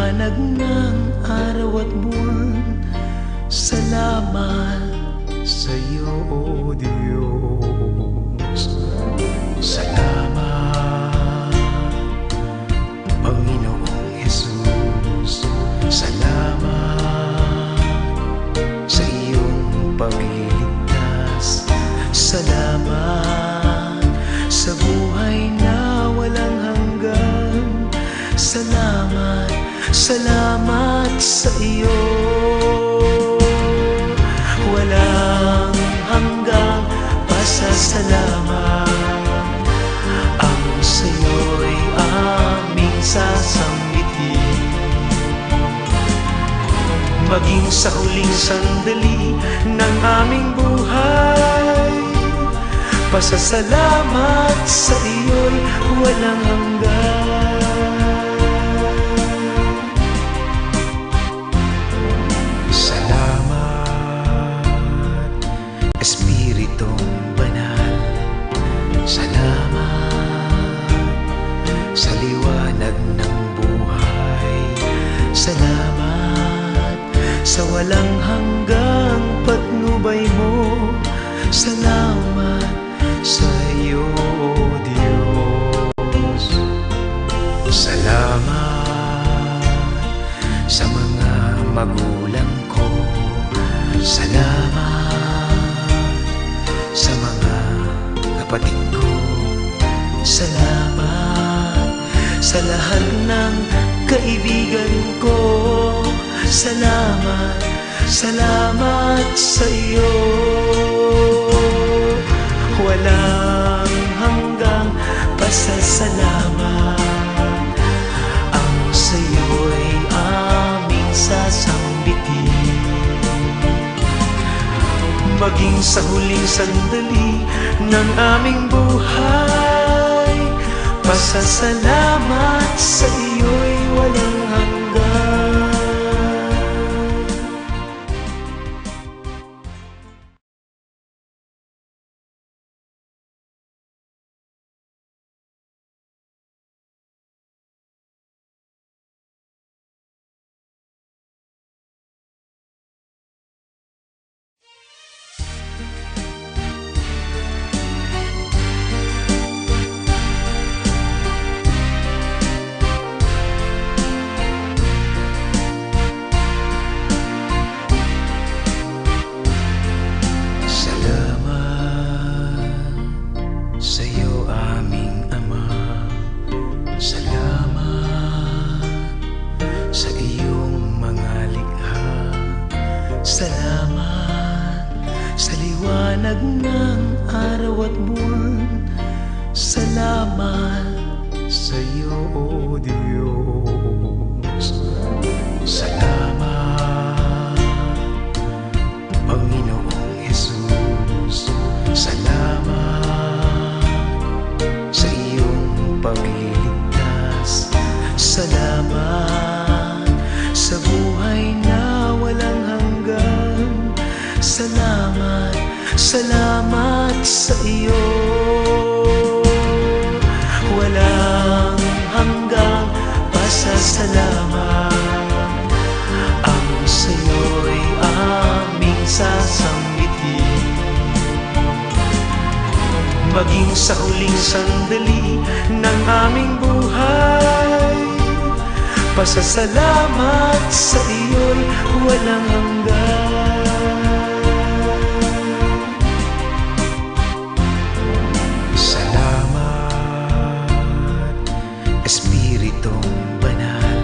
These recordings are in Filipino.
liwanag ng araw at buwan. Salamat sa iyo, O Diyos. Salamat, Panginoong Jesus. Salamat sa iyong pagliligtas. Salamat sa buhay na walang hanggan. Salamat, salamat sa iyo. Walang hanggang pasasalamat ang sa'yo'y aming sasambitin. Maging sa huling sandali ng aming buhay, pasasalamat sa iyo'y walang hanggan. Espiritong banal, salamat sa liwanag ng buhay. Salamat sa walang hanggang patnubay mo. Salamat sa iyo, O Diyos. Salamat sa mga magulang ko. Salamat sa mga kapatid ko. Salamat sa lahat ng kaibigan ko. Salamat, salamat sa iyo. Walang hanggang pasasalamat ang sa iyo'y aming sasambitin. Maging sa huling sandali ng aming buhay, pasasalamat sa iyo'y walang hanggan. Salamat sa liwanag ng araw at buwan. Salamat sa iyo, O Diyos. Salamat, Panginoong Jesus. Salamat sa iyong pagliligtas. Salamat sa buhay na walang hanggan. Salamat, salamat sa iyo. Walang hanggang pasasalamat ang sa'yo'y aming sasambitin. Maging sa huling sandali ng aming buhay, pasasalamat sa iyo'y walang hanggan. Salamat, Espiritong banal.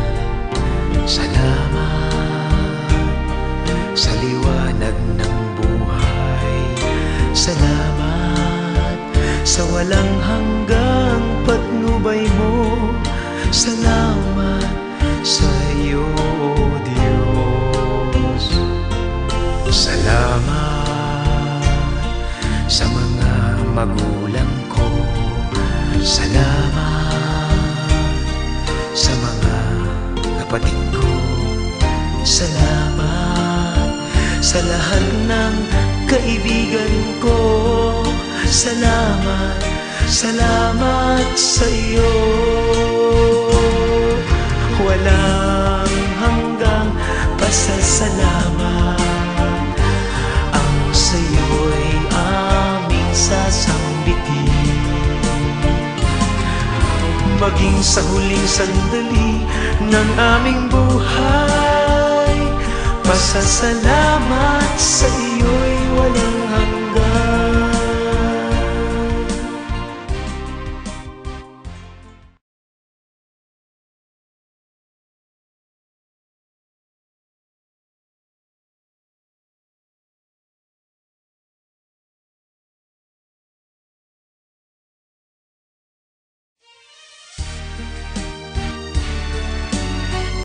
Salamat sa liwanag ng buhay. Salamat sa walang hanggang patnubay mo. Salamat sa iyo, O Diyos. Salamat sa mga magulang ko. Salamat sa mga kapatid ko. Salamat sa lahat ng kaibigan ko. Salamat, salamat sa iyo. Walang pasasalamat. Ang sa'yo'y aming sasambitin, maging sa huling sandali ng aming buhay. Pasasalamat sa